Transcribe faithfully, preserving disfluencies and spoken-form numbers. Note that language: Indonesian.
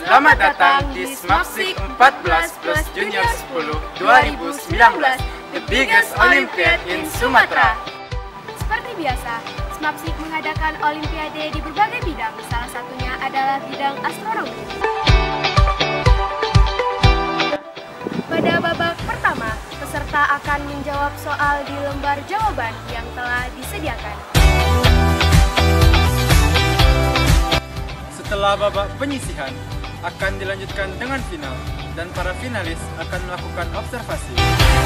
Selamat datang di Smapsik empat belas plus Junior sepuluh dua ribu sembilan belas, the biggest Olympiad in Sumatera. Seperti biasa, Smapsik mengadakan Olimpiade di berbagai bidang, salah satunya adalah bidang astronomi. Pada babak pertama, peserta akan menjawab soal di lembar jawaban yang telah disediakan. Setelah babak penyisihan, akan dilanjutkan dengan final, dan para finalis akan melakukan observasi.